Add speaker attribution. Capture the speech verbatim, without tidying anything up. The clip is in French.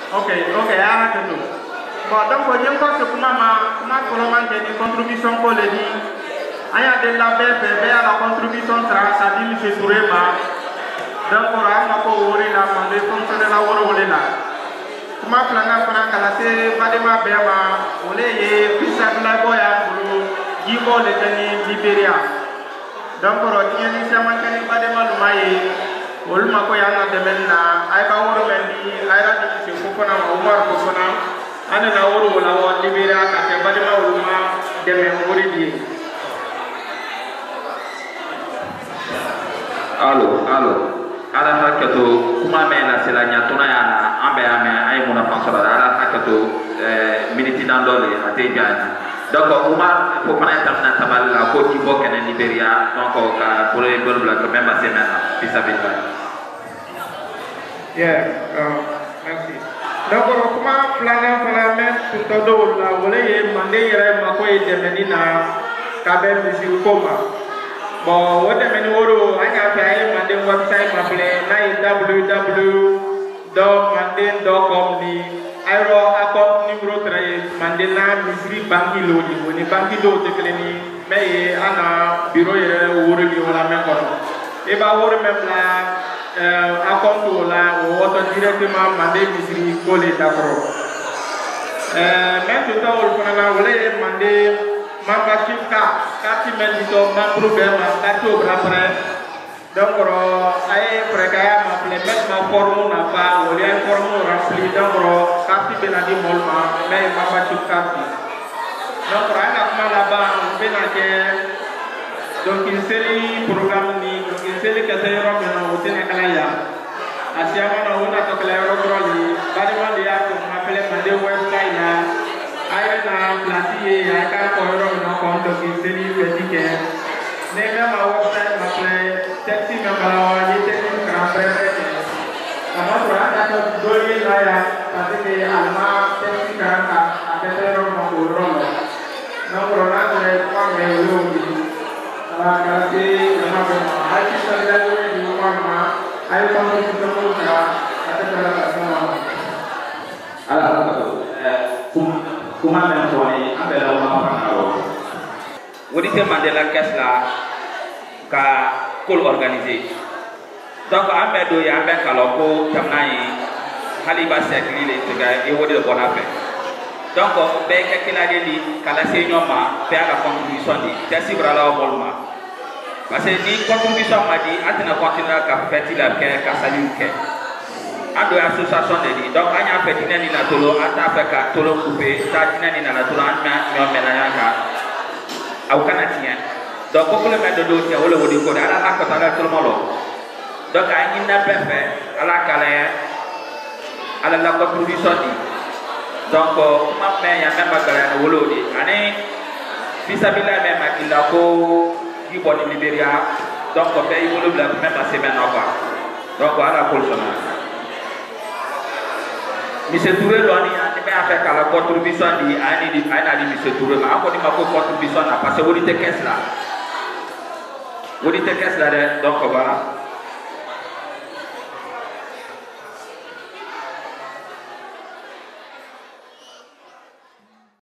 Speaker 1: Ok, ok, arrête tout. Bon, donc, on y encore ce comment ma comment des contributions pour les dit. Il y a des labels faits à la contribution ça dit M. Touré ma. Donc, on a un peu ouvert la main de fonctionner la ouvrir là. Comment planer pour un calaté, pas de ma béma, on est plus à la boya pour Yibo le Tani Libéria. Donc, on a une initiative qui n'est pas de mal maillé. Olma ko yana demen na ay ba woro mendi ay ra di ci ko fona ma umar ko fona ana na woro wala wa libera ka te badima olma demen wori di
Speaker 2: allo allo ala hakato kuma me na sila nya tuna yana ambe ame ay mona fansora ala hakato eh miniti dandole ate jani donc umar ko fana tamna taballa ko ci bokk na liberia donc ka pour les bonnes blagues même assez maintenant puis ça va.
Speaker 1: Yeah, uh, merci. Donc, comment planer pour la mettre tout à l'heure, là, vous voulez demander à ma coïe de Menina, Kabel Monsieur Koma. Bon, what the Menoro, I have a mandin website, ma play, w w w dot mandin dot com, I wrote a company numéro treize, Mandina, Misri Banki Lodi, when the Banki Lodi, mais Anna, bureau, ou review la même chose. Et bah, vous remettez a compte là ou auto directement mandé misri collé d'accord euh maintenant on va voler mandé membership card carte mendito membre ben carte au après donc ay prekaya ma ple met ma forme na pas ou les forme rempli donc carte benadi molma mais membership card donc ana kuma là-bas on benake donc une série programme ni donc une série que c'est vraiment bien au Sénégal asiama na una to kala rogroli bari man ya ko appelé mandé website là ay na platie ay ka ko ro no ko donc une série petit que ne même ma website ma play taxi me bala wa ni taxi grand frère kama to ata to doli la ya parce que alma taxi grand ka akete ro no ko ro no ro na ne ko me lo kasi kenapa hati saya itu di rumah ayo kamu ketemu ya ada cara sama
Speaker 2: ala kum kuma men toni ambe la ma fa na ro wodi te mandela kesla ka kol organiser donc ambe do ya ambe kala ko tamnai haliba sekli le tiga e wodi ko na fe donc be ke kilade ni kala se nyoma fe ala contribution di tesi brala bolma parce que ni contribution ma di atena continuer ka feti la ke ka salut ke ando association de di donc anya feti ni na tolo ata fe ka tolo couper ta dina ni na tolo anya nyome na yanga au kana tien donc ko le medo do ti wala wodi ko ala ha ko ta la tolo molo donc anyi na pefe ala kala ala la contribution di donc ma me ya même bagala wolo di ani fisabila me makila ko qui bonne Libéria donc on fait le même à semaine encore donc voilà pour ça monsieur Touré l'on y a des affaires à la contribution di ani di ani di monsieur Touré ma ko di ma ko contribution na parce que vous dites qu'est-ce là vous dites qu'est-ce là donc voilà